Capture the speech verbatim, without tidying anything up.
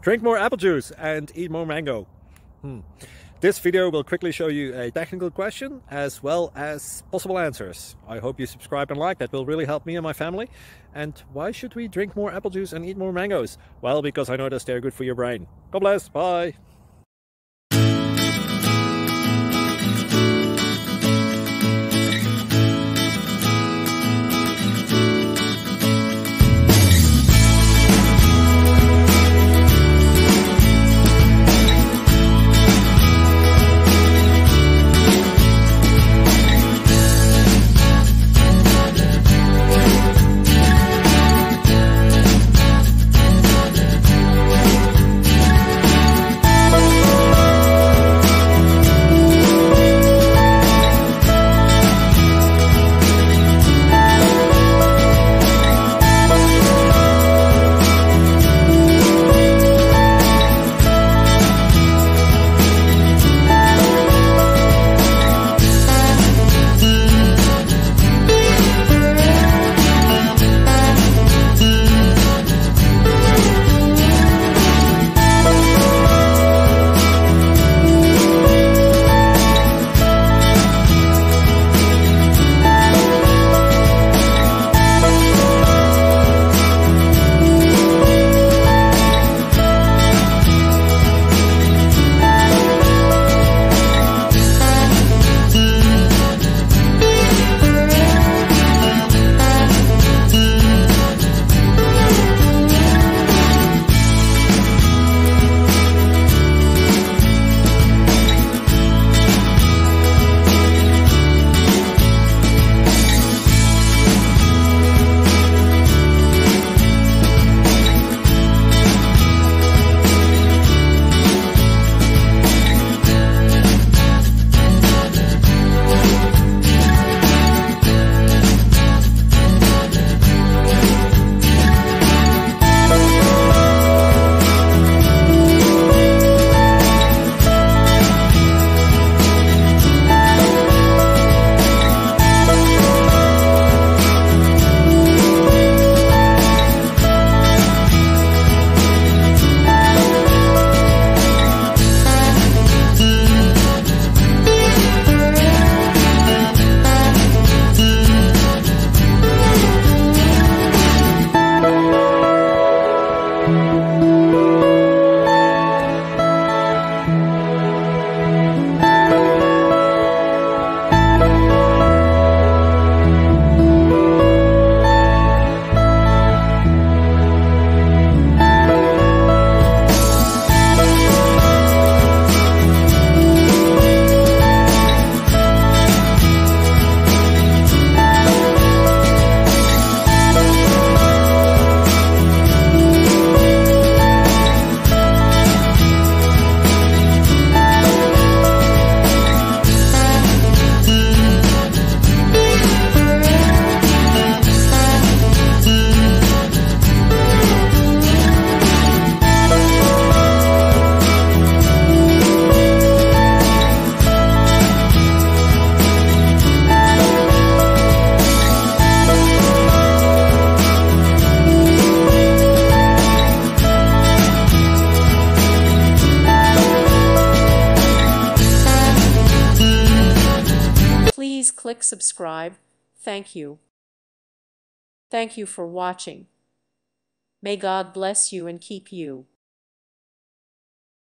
Drink more apple juice and eat more mango. Hmm. This video will quickly show you a technical question as well as possible answers. I hope you subscribe and like, that will really help me and my family. And why should we drink more apple juice and eat more mangoes? Well, because I noticed they're good for your brain. God bless, bye! Please click subscribe. Thank you. Thank you for watching. May God bless you and keep you.